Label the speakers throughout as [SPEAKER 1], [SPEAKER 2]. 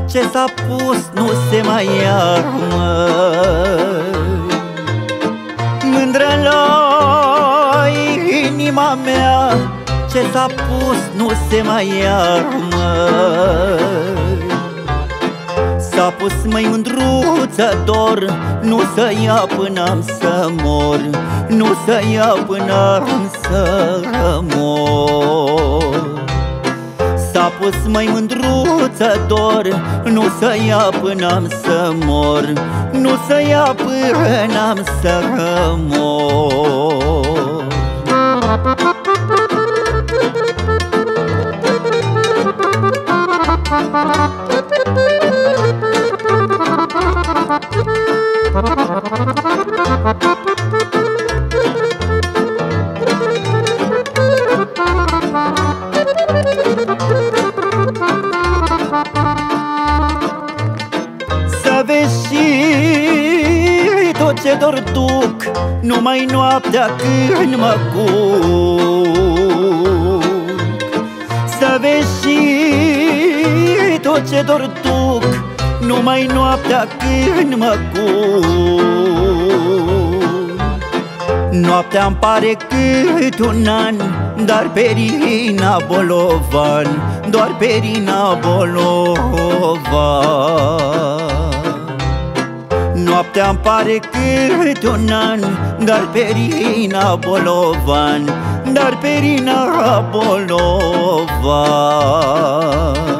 [SPEAKER 1] ce s-a pus nu se mai ia, măi. Mândră la inima mea, ce s-a pus nu se mai ia, măi. S-a pus, măi, mândruță dor, nu să ia până-am să mor, nu să ia până-am să mor. S-a pus, măi, mândruță dor, nu să ia până-am să mor, nu să ia până-am să mor. Să vezi și tot ce dor duc, numai noaptea când mă culc. Să vezi și tot ce dor duc, numai noaptea când mă culc. Noaptea-mi pare cât un an, dar pe Rina Bolovan, doar pe Rina Bolovan. Noaptea-mi pare cât un an, dar pe Rina Bolovan, dar pe Rina Bolovan.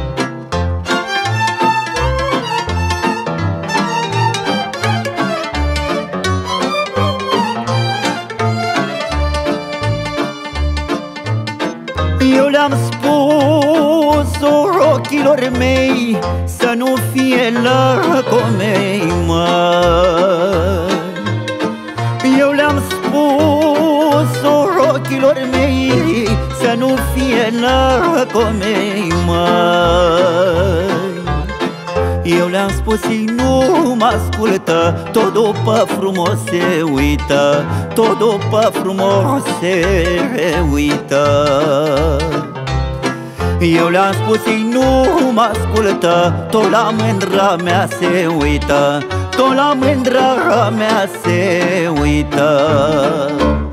[SPEAKER 1] Eu le-am spus ochilor mei să nu fie lăcomei, măi. Eu le-am spus ochilor mei să nu fie lăcomei, măi. Eu le-am spus, ei nu mă ascultă, tot după frumos se uită, tot după frumos se uită. Eu le-am spus, ei nu mă ascultă, tot la mândra mea se uită, tot la mândra mea se uită.